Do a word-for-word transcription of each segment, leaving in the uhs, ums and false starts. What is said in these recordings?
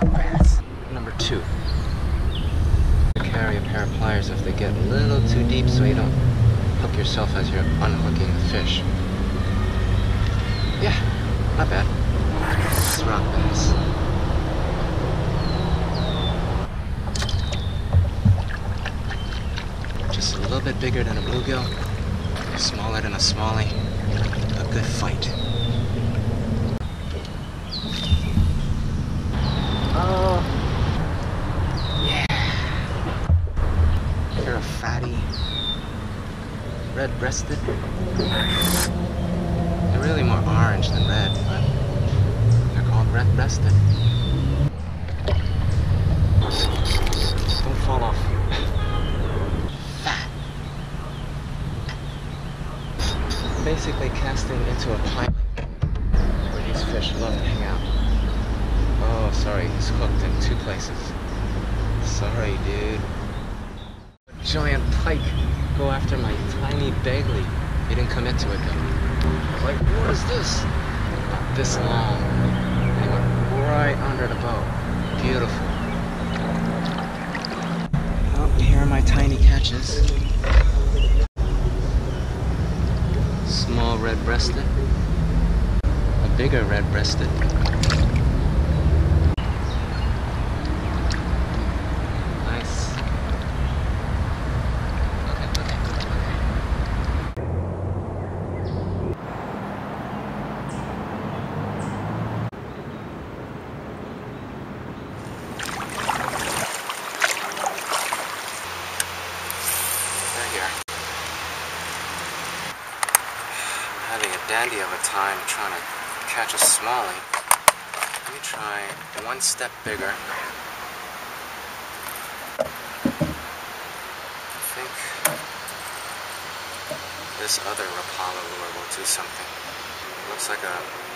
bass. Number two. Carry a pair of pliers if they get a little too deep so you don't hook yourself as you're unhooking the fish. Yeah, not bad. It's rock bass. Just a little bit bigger than a bluegill, smaller than a smallie. A good fight. Oh, yeah. They're a fatty, red-breasted. They're really more orange than red, but they're called red-breasted. Don't fall off. Fat. Basically casting into a pilot where these fish love to hang out. Oh, sorry, he's hooked in two places. Sorry, dude. A giant pike go after my tiny Bagley. He didn't commit to it though. I was like, what is this? Not this long. And he went right under the boat. Beautiful. Oh, here are my tiny catches. Small red-breasted. A bigger red-breasted. Having a dandy of a time trying to catch a smallie. Let me try one step bigger. I think this other Rapala lure will do something. It looks like a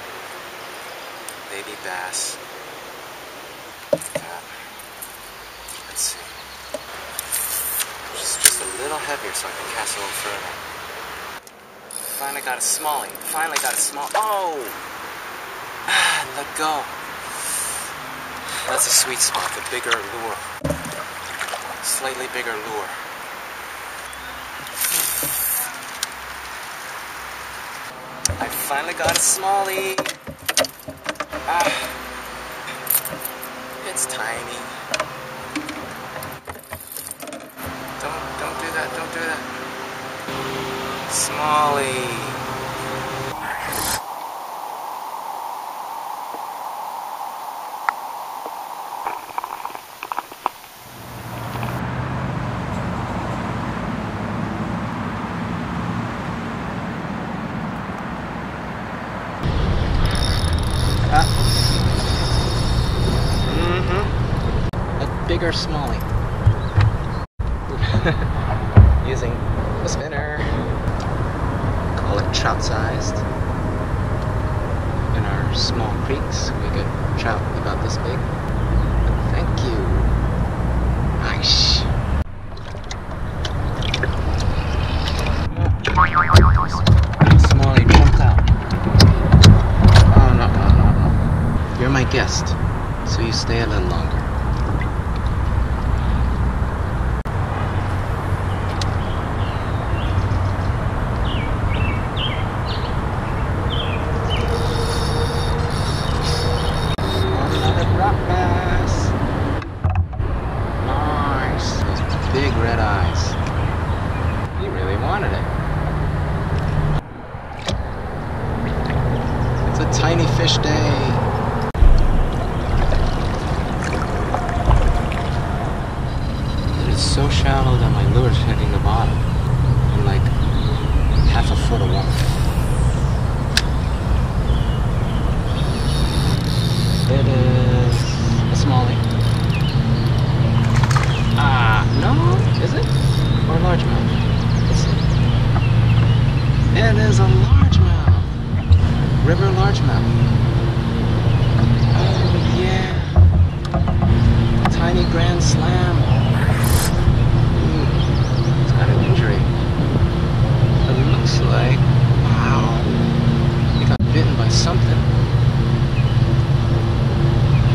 baby bass. That. Let's see. Just, just a little heavier so I can cast a little further. Finally got a smallie. Finally got a small. Oh! Ah, let go. That's a sweet spot. The bigger lure. Slightly bigger lure. I finally got a smallie. Ah. It's tiny. Don't, don't do that. Don't do that. Smallie. Ah. Mm-hmm. A bigger smallie. Using a spinner. Call it trout-sized. In our small creeks, we get trout about this big. Thank you. Nice. Smallie jumped out. Oh no, no, no, no. You're my guest, so you stay a little longer. Big red eyes. He really wanted it. It's a tiny fish day. It is so shallow that my lure's hitting the bottom in like half a foot of water. It is a smallie. Ah, no, is it? Or largemouth? Let's see. It is a largemouth. River largemouth. Oh, yeah. Tiny grand slam. Ooh, it's got an injury. It looks like, wow, he got bitten by something.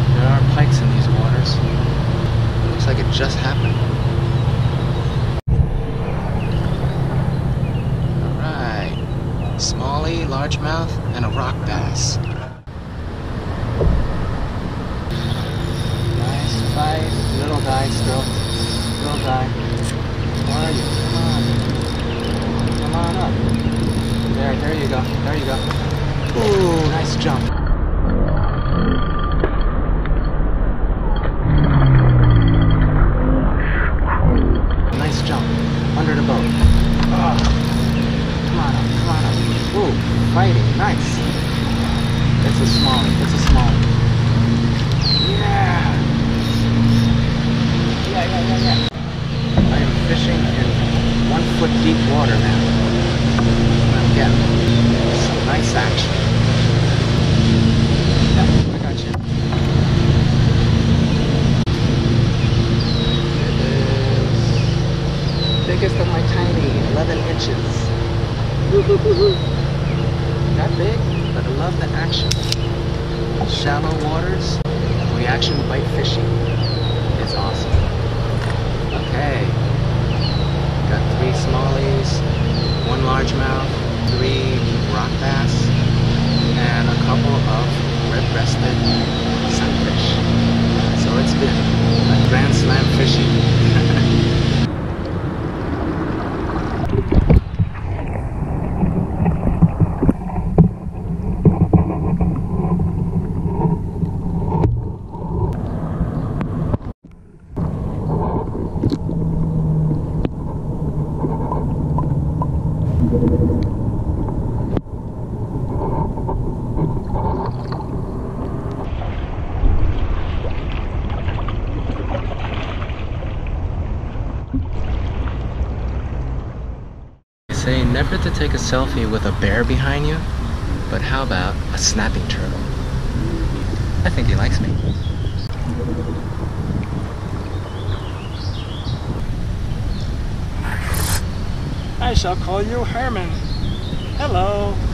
largemouth, and a rock bass. Nice fight. Little guy still. Little guy. Where are you? Come on. Come on up. There, there you go. There you go. Ooh, nice jump. Nice jump. Under the boat. Oh. Come on up, come on up. Ooh, fighting. Nice. It's a smallie. It's a smallie. Yeah. Yeah, yeah, yeah, yeah. I am fishing in one foot deep water now. I'm getting some nice action. Yeah, I got you. It is biggest of my tiny, eleven inches. Not big, but I love the action. Shallow waters, reaction bite fishing. It's awesome. Okay. Got three smallies, one largemouth, three rock bass, and a couple of red-breasted sunfish. So it's been a grand slam fishing. Say never to take a selfie with a bear behind you, but how about a snapping turtle? I think he likes me. I shall call you Herman. Hello.